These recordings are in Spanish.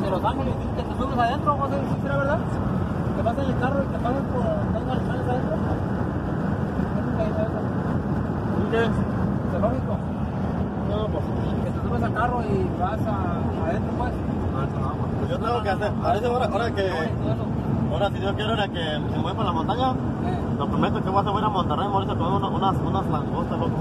de Los Ángeles, que te subes adentro, no sé si será verdad. Te vas en el carro y te pasas por los animales adentro. ¿Y qué? ¿Es lógico? No, pues. Que te subes al carro y vas adentro, pues. Pues yo tengo que hacer, a veces ahora que... Ahora, si Dios quiere, ahora que me voy por la montaña, lo prometo que voy a ir a Monterrey, ahorita con unas langostas, loco.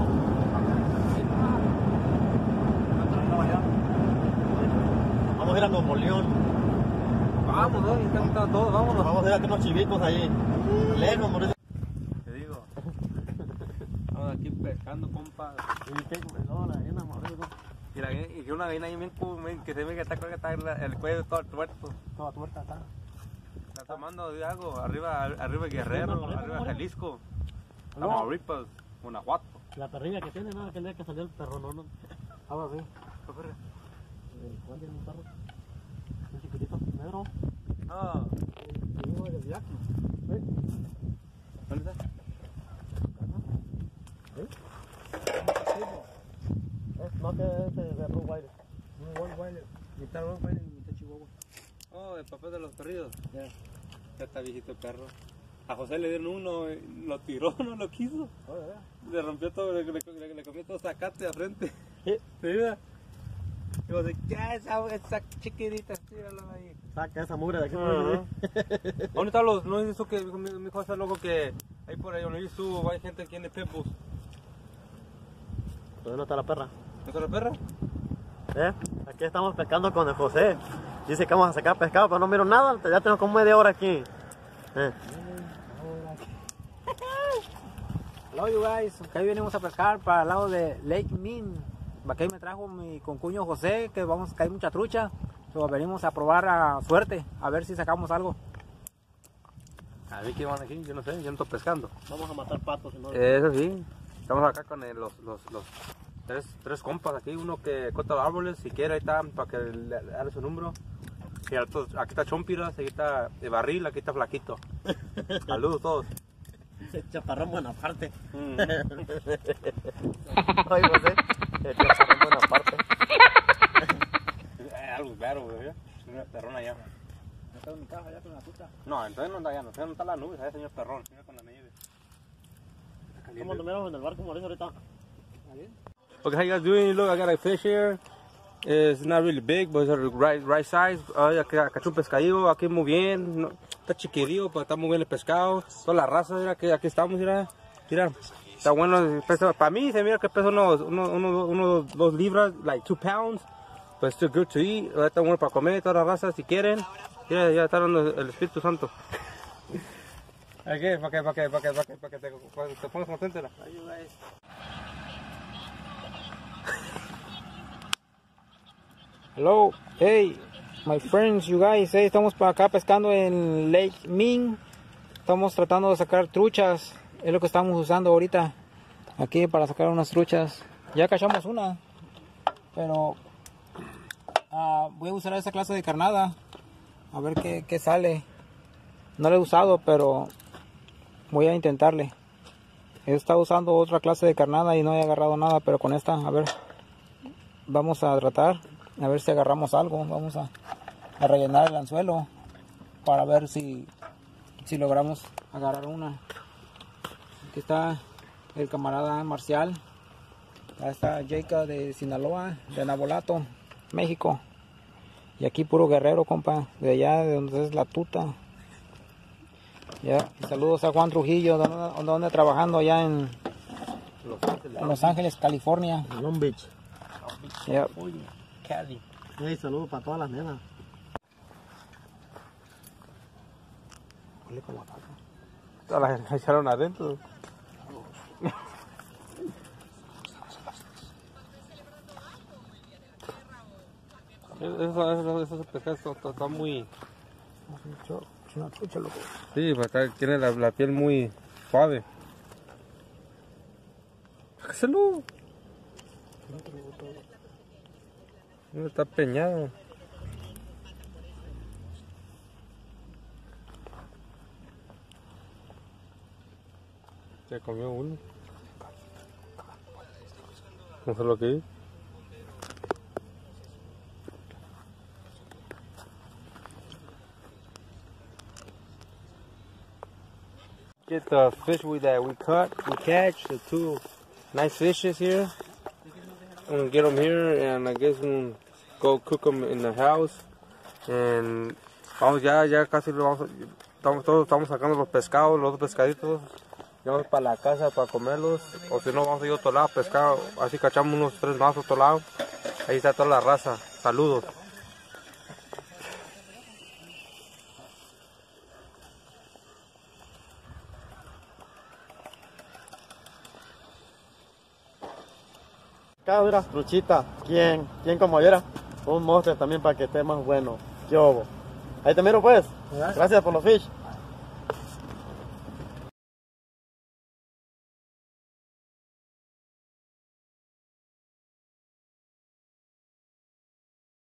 Vamos a ir a Nuevo León. Vamos, ¿no? Intentan todos, vámonos. Vamos a ir a unos chivitos ahí. Lejos, Mauricio. Te digo. Estamos aquí pescando, compa. Y que una gallina ahí bien que se ve que está el cuello todo tuerto. Toda tuerta está. Está tomando de algo, arriba Guerrero, arriba Jalisco, Tamaulipas, Guanajuato. La perrilla que tiene, nada que le que salió el perro, no. Ahora sí. ¿Cuál tiene un perro? Un chiquitito, negro. Ah. ¿Dónde está? No, que es de Rottweiler. Rottweiler. Mitad Rottweiler y mitad Chihuahua. Oh, el papel de los perridos. Ya está viejito el perro. A José le dieron uno, lo tiró, no lo quiso. Le rompió todo, le comió todo zacate de frente. ¿Sí? Mira. Y José, ya esa chiquitita, tíralo ahí. Saca esa mugre de aquí. ¿Dónde están los? No es eso que mi hijo hace loco que ahí por ahí donde yo subo hay gente que tiene pitbulls. ¿Dónde está la perra? ¿No está la perra? Aquí estamos pescando con el José. Dice que vamos a sacar pescado, pero no miro nada. Ya tenemos como media hora aquí. Hello you guys, aquí venimos a pescar para el lado de Lake Mean. Aquí me trajo mi concuño José, que hay mucha trucha. Venimos a probar a suerte, a ver si sacamos algo. A ver qué van aquí, yo no sé, yo no estoy pescando. Vamos a matar patos. ¿No? Eso sí, estamos acá con los tres compas aquí, uno que corta los árboles, si quiere ahí está, para que le dé su número. Y aquí está Chompiras, aquí está de Barril, aquí está Flaquito. Saludos todos. Chaparrón Bonaparte. Ay, José, el Chaparrón Bonaparte. Algo claro, güey. Una perrona allá. ¿No está en mi caja allá con la tuta? No, entonces no está allá, no está la nube, allá señor perrón, mira con la nieve. ¿Cómo nos miramos en el barco, Mauricio, ahorita? Okay, how you guys doing? Look, I got a fish here. It's not really big, but it's the right size. Caché un pescadillo, aquí muy bien. No, está chiquirillo, pero está muy bien el pescado. Toda la raza, mira, que aquí estamos, mira. Está bueno. Para mí se mira que pesa unos 2 libras, like 2 pounds. But still good to eat. Está bueno para comer, toda la raza, si quieren. Mira, ya está dando el Espíritu Santo. ¿Para qué? Para que te pongas contento. Hello, hey, my friends, you guys, estamos para acá pescando en Lake Mean. Estamos tratando de sacar truchas, es lo que estamos usando ahorita aquí para sacar unas truchas. Ya cachamos una, pero voy a usar esa clase de carnada, a ver qué sale. No la he usado, pero voy a intentarle. He estado usando otra clase de carnada y no he agarrado nada, pero con esta, a ver, vamos a tratar. A ver si agarramos algo. Vamos a rellenar el anzuelo para ver si logramos agarrar una. Aquí está el camarada Marcial. Ahí está Jacob de Sinaloa, de Nabolato, México. Y aquí puro guerrero, compa, de allá de donde es la tuta. Ya. Y saludos a Juan Trujillo, donde trabajando allá en Los Ángeles, California. Long Beach. Yeah. Cali. Hey, saludos para todas las nenas. Huele como a caca. Todas las echaron adentro. Esos pescados están muy... Es una trucha, loco. Sí, tiene la piel muy suave. Sácaselo. Está peñado. Se comió uno. No sé lo que es. get the fish that we catch, the two nice fishes here. I'm gonna get them here, and I guess we'll go cook them in the house. And vamos, ya casi lo vamos, todos estamos sacando los pescados, los otros pescaditos. Ya vamos para la casa para comerlos, o si no vamos a ir a otro lado a pescar, así cachamos unos 3 más a otro lado. Ahí está toda la raza. Saludos. Acá unas truchitas. ¿Quién como yo era? Un monster también para que esté más bueno. ¿Qué hubo? Ahí te miro pues. Gracias por los fish.